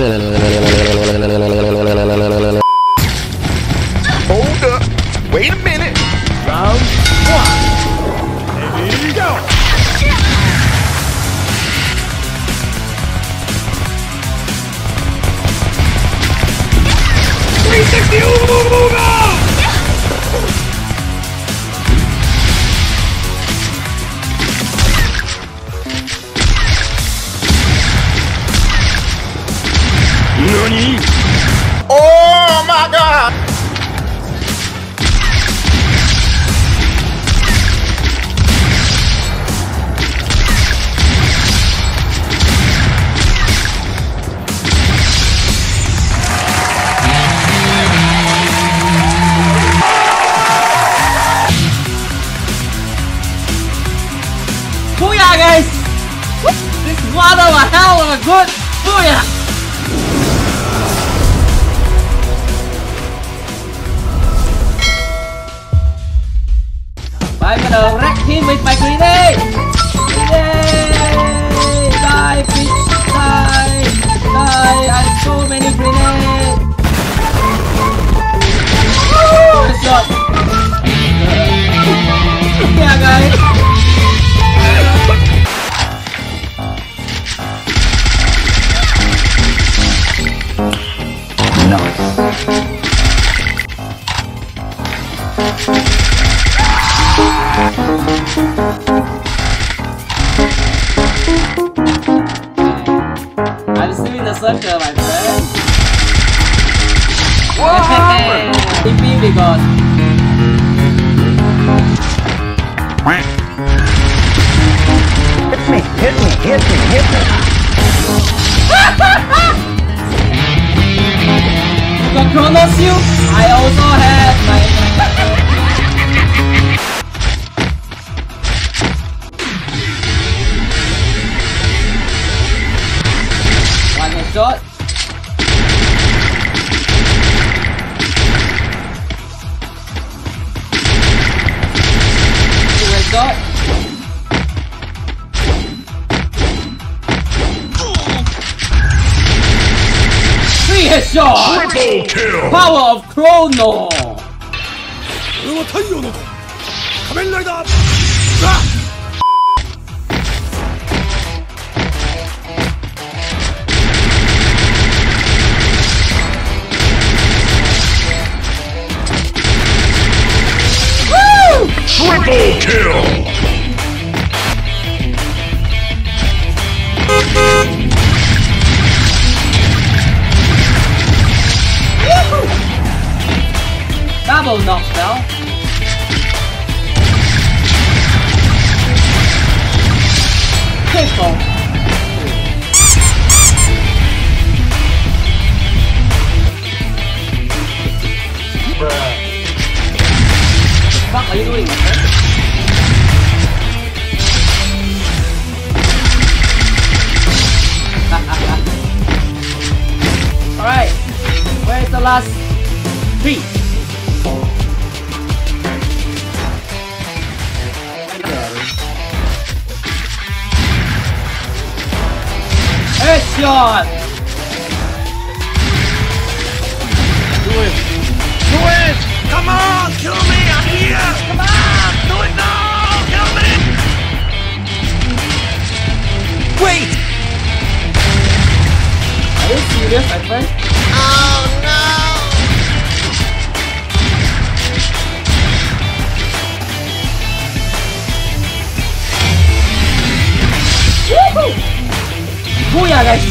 Hold up. Wait a minute. Round one. Ready, go. 360 Uga! NANI? Oh my God! Booyah, guys! This is one of a hell of a good booyah! I'm gonna wreck him with my grenade! Yay! Die, bitch! Die! Die! I have so many grenades! Good shot! Yeah, guys! I'm still in the circle, my friend. Whoa! TP we got. Hit me. You got Chronos you? I also have my... One headshot. Two headshot. Three headshot. Triple kill! Power of Chrono. 俺は太陽の子仮面ライダー Triple kill! Double knockdown. Triple. What are you doing, my friend? Alright, where's the last three? Headshot! Do it! Come on! Kill me! I'm here! Come on! Do it now! Kill me! Wait! Are you serious, my friend? Oh no! Woohoo! Booyah, guys!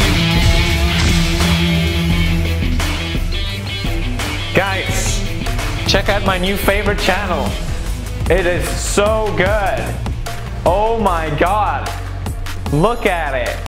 Guys, check out my new favorite channel. It is so good. Oh my god. Look at it.